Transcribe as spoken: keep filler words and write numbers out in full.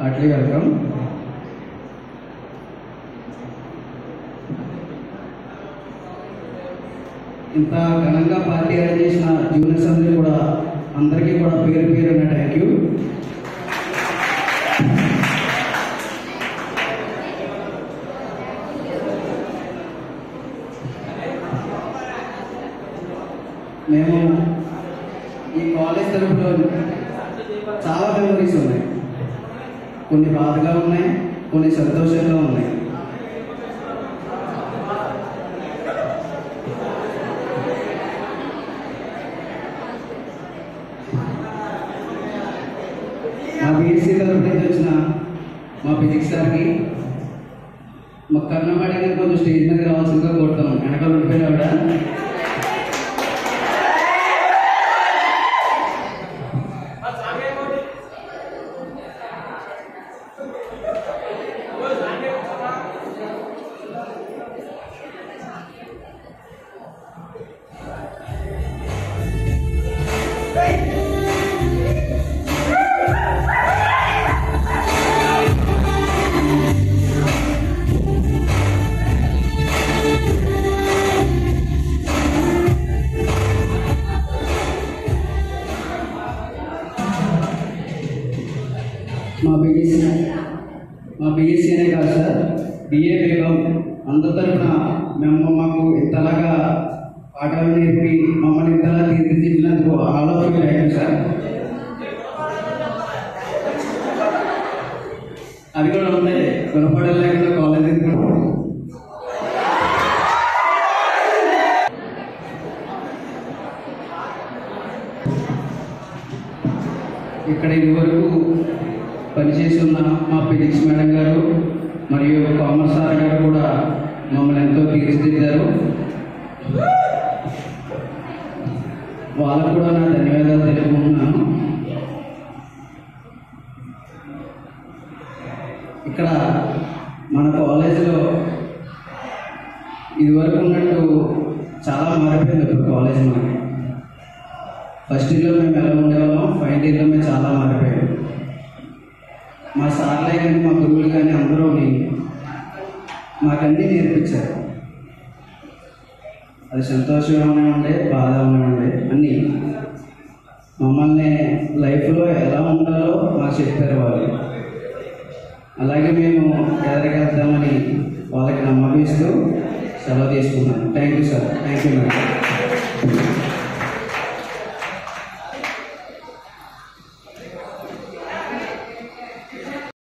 Hartley welcome. ఇంత ఘనంగా party arrange చేసిన జూనియర్స్ అందరికీ కూడా అందరికీ కూడా పేరు పేరున థ్యాంక్ యూ. మేము ఈ కాలేజ్ తరఫులో చాలా మెమరీస్ ఉన్నాయి. కొన్ని బాధగా ఉన్నాయి, కొన్ని సంతోషంగా ఉన్నాయి. మా బీఎస్సీ తరఫు నుంచి వచ్చిన మా ఫిజిక్స్ సార్కి మా కన్నవాడి కొంచెం స్టేజ్ మీద రావాల్సిందిగా కోరుతాం. వెనకాల ఉండిపోయినావిడ మా బీఎస్సీ మా బీఎస్సీ అనే కాదు సార్, బిఏ బీకాం అందరి తరఫున మేము మాకు ఇంతలాగా పాఠాలు నేర్పి మమ్మల్ని ఇంతలా తీర్చిదిద్దినందుకు all of you thank you sir. అది కూడా ఉంది గుణపడలేకుండా కాలేజీ ఇక్కడ ఇదివరకు పనిచేసి ఉన్న మా ఫిజిక్స్ మేడం గారు మరియు కామర్స్ సార్ గారు కూడా మమ్మల్ని ఎంతో తీర్చిదిద్దారు. వాళ్ళకు కూడా నా ధన్యవాదాలు తెలుపుకుంటున్నాను. ఇక్కడ మన కాలేజీలో ఇదివరకు ఉన్నట్టు చాలా మారిపోయింది. ఇప్పుడు కాలేజ్ మనకి ఫస్ట్ ఇయర్లో మేము ఎలా ఉండేవాళ్ళం, ఫైనల్ ఇయర్లో మేము చాలా మారిపోయాం. మా సార్లే కానీ మా గురువులు కానీ అందరూ మాకన్నీ నేర్పించారు. అది సంతోషంగా ఉండే, బాధ ఉండే అన్నీ మమ్మల్ని లైఫ్లో ఎలా ఉండాలో మాకు చెప్పారు వాళ్ళు. అలాగే మేము ఎదగలుగుతామని వాళ్ళకి నమ్మకిస్తూ సెలవు తీసుకున్నాను. Thank you sir. Thank you madam.